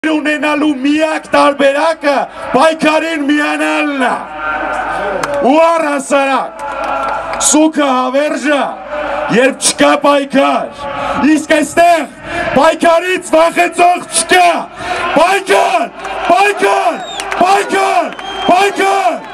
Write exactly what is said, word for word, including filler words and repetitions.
ունենալու միակ տարբերակը պայքարին միանալն է ու առհասարակ սուքը հավերժը երբ չկա պայքար իսկ այստեղ պայքարից վախեցող չկա պայքար պայքար պայքար պայքար